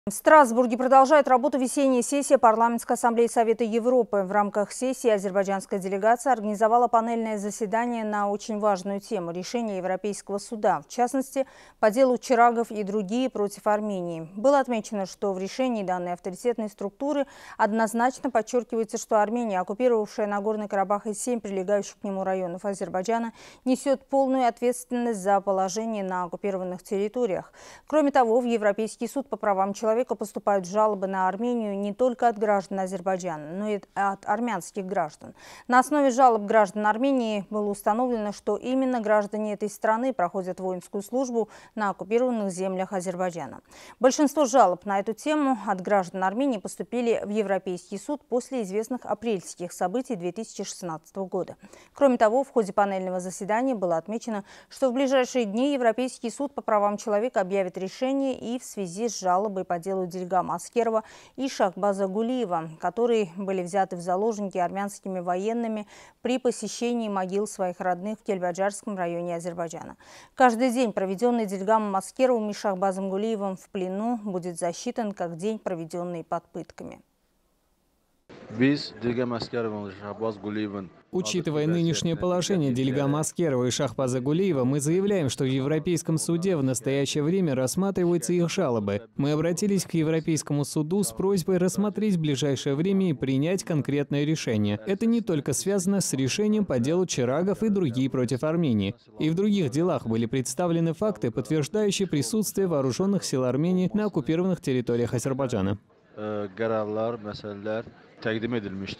В Страсбурге продолжает работу весенняя сессия Парламентской ассамблеи Совета Европы. В рамках сессии азербайджанская делегация организовала панельное заседание на очень важную тему – решение Европейского суда, в частности, по делу Чирагов и другие против Армении. Было отмечено, что в решении данной авторитетной структуры однозначно подчеркивается, что Армения, оккупировавшая Нагорный Карабах и 7 прилегающих к нему районов Азербайджана, несет полную ответственность за положение на оккупированных территориях. Кроме того, в Европейский суд по правам человека поступают жалобы на Армению не только от граждан Азербайджана, но и от армянских граждан. На основе жалоб граждан Армении было установлено, что именно граждане этой страны проходят воинскую службу на оккупированных землях Азербайджана. Большинство жалоб на эту тему от граждан Армении поступили в Европейский суд после известных апрельских событий 2016 года. Кроме того, в ходе панельного заседания было отмечено, что в ближайшие дни Европейский суд по правам человека объявит решение и в связи с жалобой по делу Дильгама Аскерова и Шахбаза Гулиева, которые были взяты в заложники армянскими военными при посещении могил своих родных в Кельбаджарском районе Азербайджана. Каждый день, проведенный Дильгамом Аскеровым и Шахбазом Гулиевым в плену, будет засчитан как день, проведенный под пытками. Учитывая нынешнее положение Дильгама Аскерова и Шахбаза Гулиева, мы заявляем, что в Европейском суде в настоящее время рассматриваются их жалобы. Мы обратились к Европейскому суду с просьбой рассмотреть в ближайшее время и принять конкретное решение. Это не только связано с решением по делу Чирагов и другие против Армении. И в других делах были представлены факты, подтверждающие присутствие вооруженных сил Армении на оккупированных территориях Азербайджана.